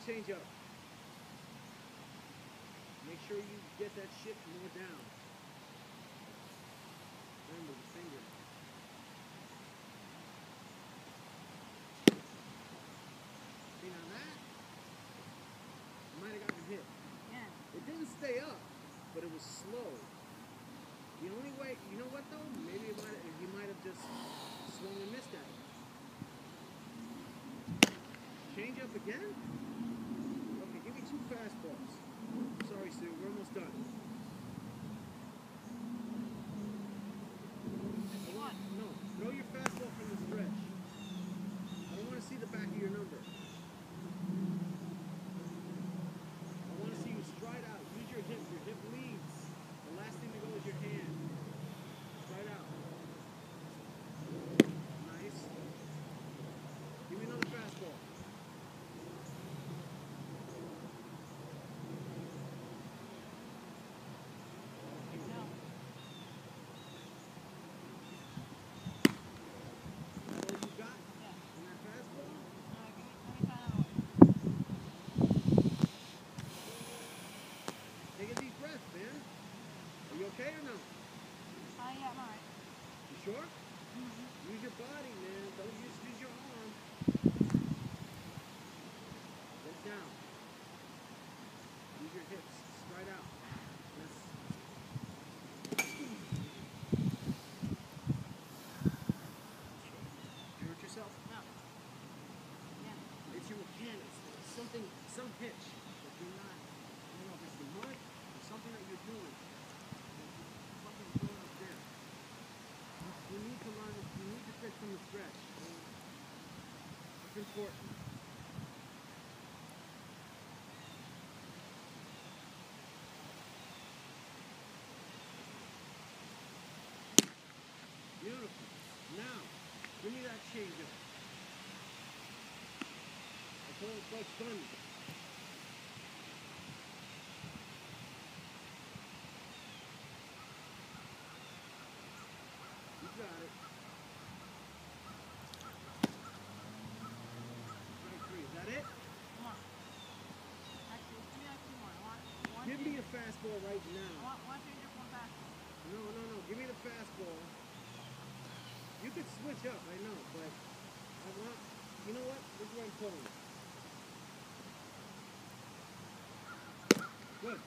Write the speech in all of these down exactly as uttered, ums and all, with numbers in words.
change up. Make sure you get that shit more down. Remember the finger. See now that? You might have gotten hit. Yeah. It didn't stay up, but it was slow. The only way, you know what though? Maybe it might he might have just swung and missed at it. Change up again? Okay, give me two fastballs. Sorry, Sue, we're almost done. I want, no, throw your fastball from the stretch. I don't want to see the back of your number. I want to see you stride out. Use your hip. Your hip leads. The last thing to go is your hand. Stride out. Nice. Give me another fastball. Okay or no? Uh, yeah, I'm alright. You sure? Mm-hmm. Use your body, man. Don't just use your arm. Get down. Use your hips. Stride out. Yes. You hurt yourself? No. Yeah. If you can, it's something, some pitch that you're not, I don't know if it's the mud or something that you're doing. You need to learn, you need to pitch from the stretch. It's important. Beautiful. Now, give me that changeup. I told it like fun. You got it. Strike three. Is that it? Come on. Actually, give me like two more. I want one. Give me a fastball right now. I want one change up, one fastball. No, no, no. Give me the fastball. You could switch up, I know, but I want, you know what? This is what I'm telling you. Good.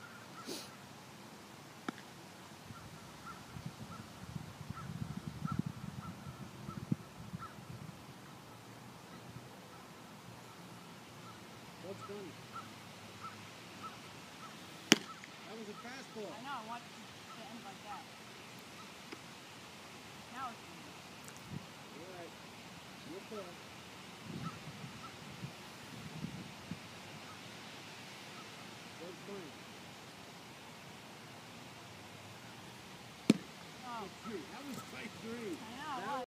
What's done? That was a fastball. I know, I want it to end like that. Now it's easy. All right. Your call. What's funny? Oh. Three. That was strike three.